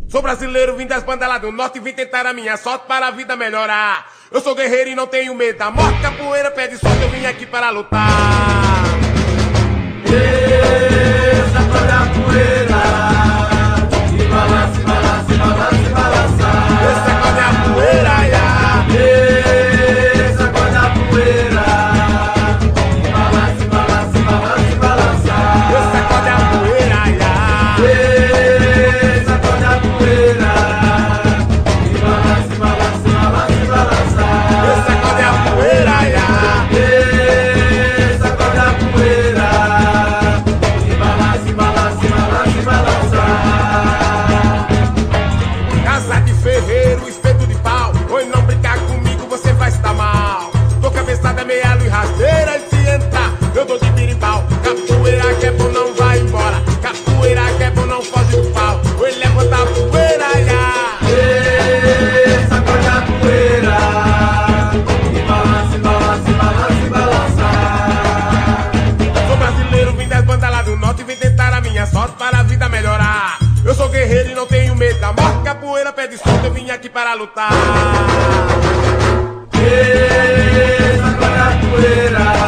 Sou brasileiro, vim das bandas lá do norte e vim tentar a minha sorte para a vida melhorar. Eu sou guerreiro e não tenho medo da morte, capoeira pede sorte, eu vim aqui para lutar. Sacode a poeira e balança, balança, balança, balança. Sacode a poeira, sacode a poeira e balança, balança, balança, balança. Sacode a poeira, sacode a poeira e balança, balança, balança, balança. sacode a poeira, sacode a poeira e balança, balança, balança, balança. Casa de ferreiro, espeto de pau. Oi, não brincar comigo, você vai se dar mal. Tô cabeçada, meia lua e rasteira. E se entrar, eu dou de birimbau. Capoeira que é bom, não vai embora. Capoeira que é bom, não foge do pau. Oi, levanta a poeira, sacode a poeira e balança, balança, balança, balança. Sou brasileiro, vim das bandas lá do norte e vim tentar a minha sorte para a vida melhorar. Eu sou guerreiro e não tenho medo da morte, capoeira pede sorte, eu vim aqui para lutar. Sacode a poeira